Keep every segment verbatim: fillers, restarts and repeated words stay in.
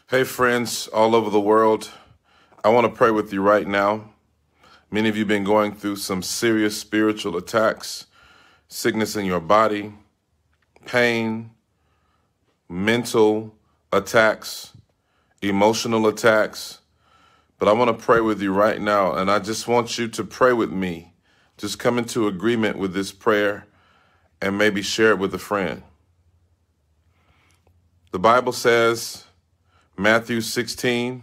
Hey, friends all over the world. I want to pray with you right now. Many of you have been going through some serious spiritual attacks, sickness in your body, pain, mental attacks, emotional attacks. But I want to pray with you right now, and I just want you to pray with me. Just come into agreement with this prayer and maybe share it with a friend. The Bible says, Matthew sixteen,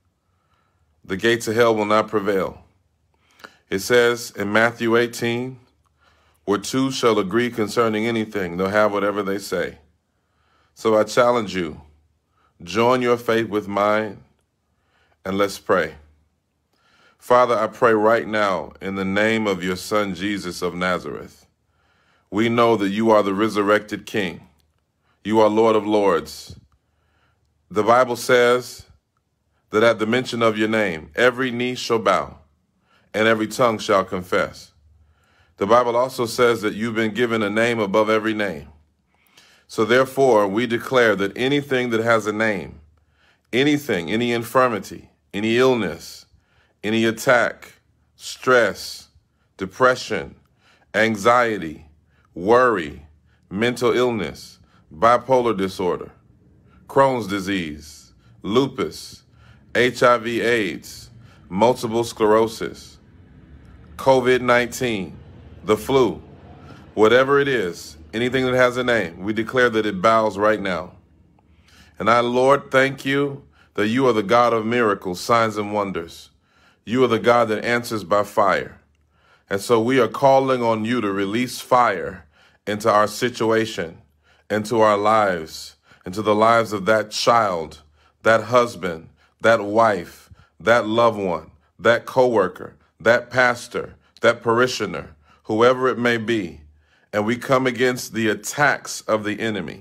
the gates of hell will not prevail. It says in Matthew eighteen, where two shall agree concerning anything, they'll have whatever they say. So I challenge you, join your faith with mine, and let's pray. Father, I pray right now in the name of your Son, Jesus of Nazareth. We know that you are the resurrected King. You are Lord of Lords. The Bible says that at the mention of your name, every knee shall bow and every tongue shall confess. The Bible also says that you've been given a name above every name. So therefore, we declare that anything that has a name, anything, any infirmity, any illness, any attack, stress, depression, anxiety, worry, mental illness, bipolar disorder, Crohn's disease, lupus, H I V AIDS, multiple sclerosis, COVID nineteen, the flu, whatever it is, anything that has a name, we declare that it bows right now. And I, Lord, thank you that you are the God of miracles, signs, and wonders. You are the God that answers by fire. And so we are calling on you to release fire into our situation, into our lives, into the lives of that child, that husband, that wife, that loved one, that coworker, that pastor, that parishioner, whoever it may be. And we come against the attacks of the enemy,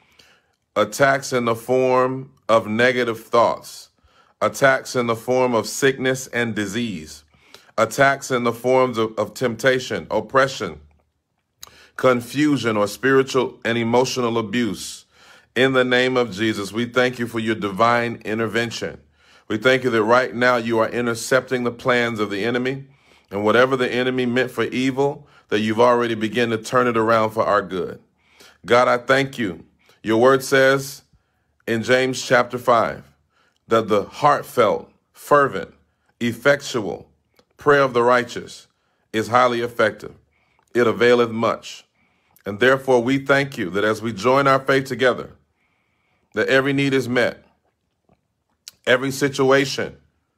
attacks in the form of negative thoughts, attacks in the form of sickness and disease, attacks in the forms of, of temptation, oppression, confusion, or spiritual and emotional abuse. In the name of Jesus, we thank you for your divine intervention. We thank you that right now you are intercepting the plans of the enemy, and whatever the enemy meant for evil, that you've already begun to turn it around for our good. God, I thank you. Your word says in James chapter five that the heartfelt, fervent, effectual prayer of the righteous is highly effective. It availeth much. And therefore, we thank you that as we join our faith together, that every need is met, every situation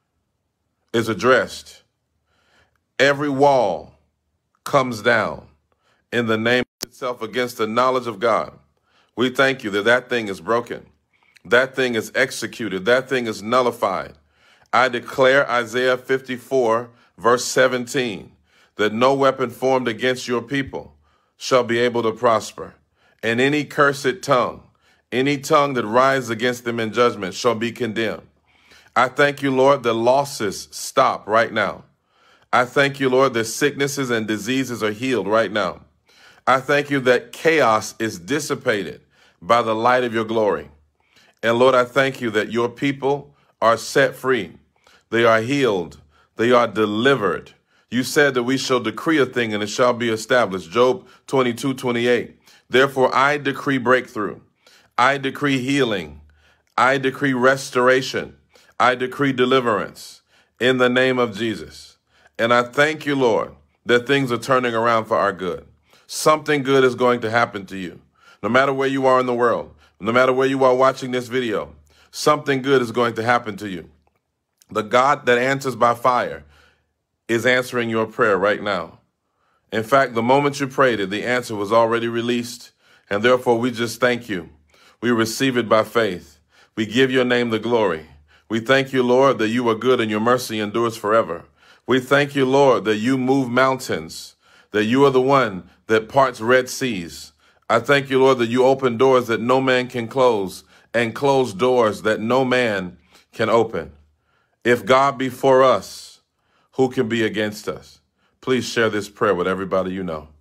is addressed, every wall comes down in the name of itself against the knowledge of God. We thank you that that thing is broken, that thing is executed, that thing is nullified. I declare Isaiah fifty-four, verse seventeen, that no weapon formed against your people shall be able to prosper, and any cursed tongue, any tongue that rises against them in judgment shall be condemned. I thank you, Lord, that losses stop right now. I thank you, Lord, that sicknesses and diseases are healed right now. I thank you that chaos is dissipated by the light of your glory. And Lord, I thank you that your people are set free. They are healed. They are delivered. You said that we shall decree a thing and it shall be established. Job twenty-two, twenty-eight. Therefore, I decree breakthrough. I decree healing. I decree restoration. I decree deliverance in the name of Jesus. And I thank you, Lord, that things are turning around for our good. Something good is going to happen to you. No matter where you are in the world, no matter where you are watching this video, something good is going to happen to you. The God that answers by fire is answering your prayer right now. In fact, the moment you prayed it, the answer was already released. And therefore, we just thank you. We receive it by faith. We give your name the glory. We thank you, Lord, that you are good and your mercy endures forever. We thank you, Lord, that you move mountains, that you are the one that parts Red Seas. I thank you, Lord, that you open doors that no man can close and close doors that no man can open. If God be for us, who can be against us? Please share this prayer with everybody you know.